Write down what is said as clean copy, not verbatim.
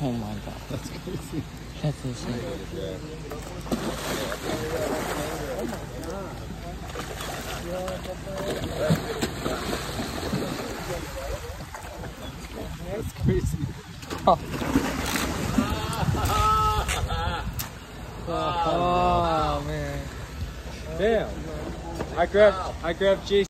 Oh my god. That's crazy. That's insane. That's crazy. Oh man. Damn. I grabbed Jason.